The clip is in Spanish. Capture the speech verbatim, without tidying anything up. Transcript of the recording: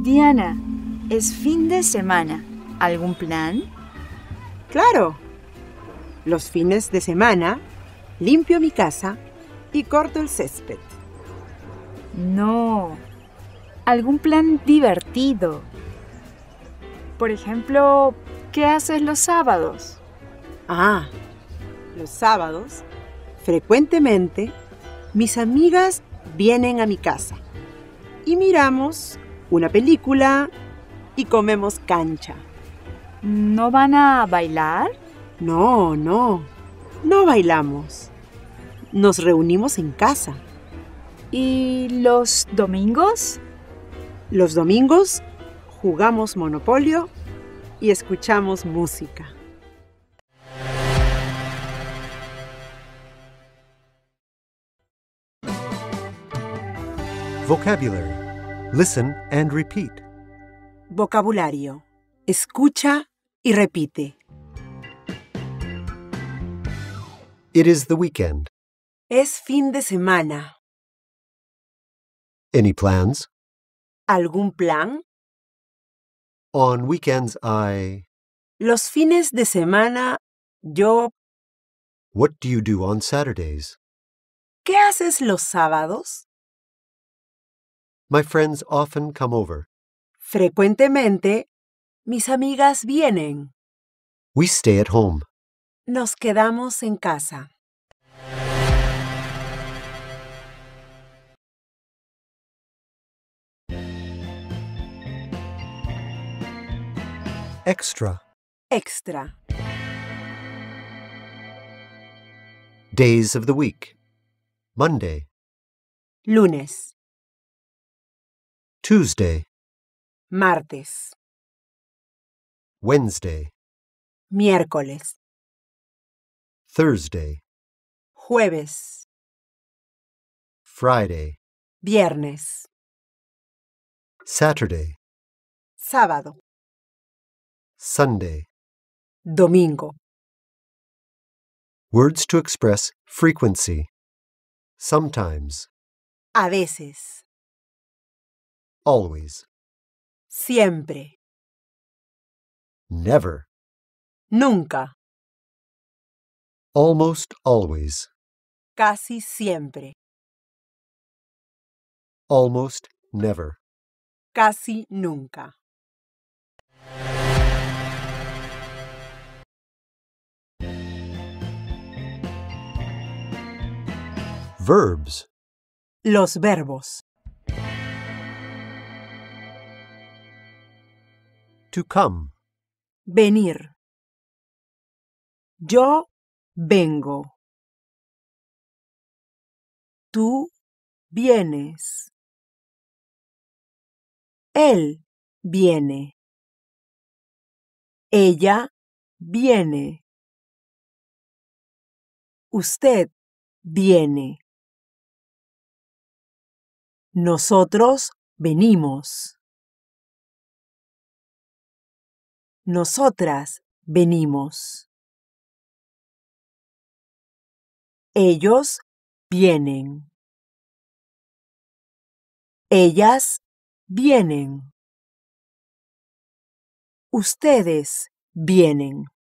Diana, es fin de semana. ¿Algún plan? ¡Claro! Los fines de semana limpio mi casa y corto el césped. No. ¿Algún plan divertido? Por ejemplo, ¿qué haces los sábados? Ah, los sábados, frecuentemente, mis amigas vienen a mi casa y miramos una película y comemos cancha. ¿No van a bailar? No, no, no bailamos. Nos reunimos en casa. ¿Y los domingos? Los domingos jugamos Monopolio y escuchamos música. Vocabulary. Listen and repeat. Vocabulario. Escucha y repite. It is the weekend. Es fin de semana. Any plans? ¿Algún plan? On weekends I... Los fines de semana yo... What do you do on Saturdays? ¿Qué haces los sábados? My friends often come over. Frecuentemente, mis amigas vienen. We stay at home. Nos quedamos en casa. Extra. Extra. Days of the week. Monday, Lunes, Tuesday, martes, Wednesday, miércoles, Thursday, jueves, Friday, viernes, Saturday, sábado, Sunday. domingo. Words to express frequency. Sometimes, A veces, always, siempre, never, nunca, almost always, casi siempre, almost never. casi nunca. Verbs. Los verbos. To come, Venir. Yo vengo. Tú vienes. Él viene. Ella viene. Usted viene. Nosotros venimos. Nosotras venimos. Ellos vienen. Ellas vienen. Ustedes vienen.